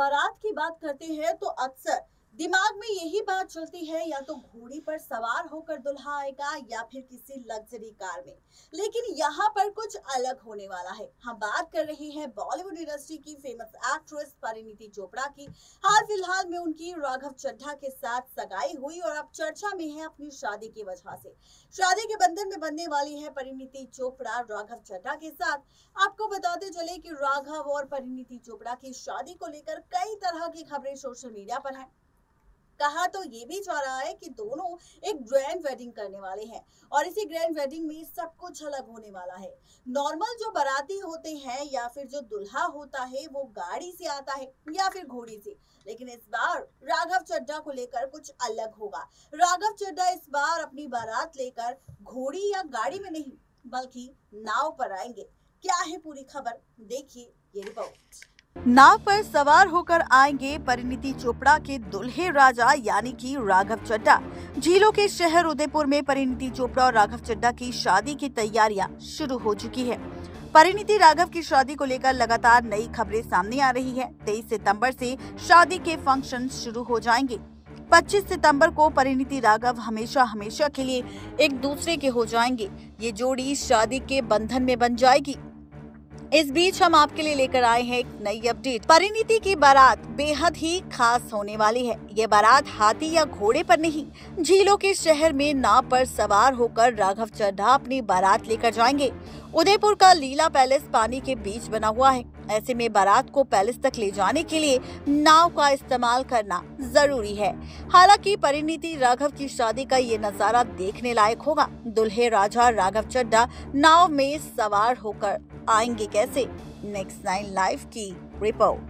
बारात की बात करते हैं तो अक्सर दिमाग में यही बात चलती है, या तो घोड़ी पर सवार होकर दुल्हा आएगा या फिर किसी लग्जरी कार में। लेकिन यहाँ पर कुछ अलग होने वाला है। हम बात कर रहे हैं बॉलीवुड इंडस्ट्री की फेमस एक्ट्रेस परिणीति चोपड़ा की। हाल फिलहाल में उनकी राघव चड्ढा के साथ सगाई हुई और अब चर्चा में है अपनी शादी की वजह से। शादी के बंधन में बंधने वाली है परिणीति चोपड़ा राघव चड्ढा के साथ। आपको बताते चले कि राघव और परिणीति चोपड़ा की शादी को लेकर कई तरह की खबरें सोशल मीडिया पर हैं। कहा तो ये भी जा रहा है कि दोनों एक ग्रैंड वेडिंग करने वाले हैं और इसी ग्रैंड वेडिंग में सब कुछ अलग होने वाला है। नॉर्मल जो बाराती होते हैं या फिर जो दुल्हा होता है वो गाड़ी से आता है या फिर घोड़ी से, लेकिन इस बार राघव चड्ढा को लेकर कुछ अलग होगा। राघव चड्ढा इस बार अपनी बारात लेकर घोड़ी या गाड़ी में नहीं बल्कि नाव पर आएंगे। क्या है पूरी खबर, देखिए ये रिपोर्ट। नाव पर सवार होकर आएंगे परिणीति चोपड़ा के दुल्हे राजा यानी कि राघव चड्ढा। झीलों के शहर उदयपुर में परिणीति चोपड़ा और राघव चड्ढा की शादी की तैयारियां शुरू हो चुकी है। परिणीति राघव की शादी को लेकर लगातार नई खबरें सामने आ रही है। 23 सितंबर से शादी के फंक्शन शुरू हो जाएंगे। 25 सितंबर को परिणीति राघव हमेशा के लिए एक दूसरे के हो जाएंगे। ये जोड़ी शादी के बंधन में बन जाएगी। इस बीच हम आपके लिए लेकर आए हैं एक नई अपडेट। परिणीति की बारात बेहद ही खास होने वाली है। ये बारात हाथी या घोड़े पर नहीं, झीलों के शहर में नाव पर सवार होकर राघव चड्ढा अपनी बारात लेकर जाएंगे। उदयपुर का लीला पैलेस पानी के बीच बना हुआ है। ऐसे में बारात को पैलेस तक ले जाने के लिए नाव का इस्तेमाल करना जरूरी है। हालांकि परिणीति राघव की शादी का ये नजारा देखने लायक होगा। दुल्हे राजा राघव चड्ढा नाव में सवार होकर आएंगे कैसे? नेक्स्ट 9 लाइव की रिपोर्ट।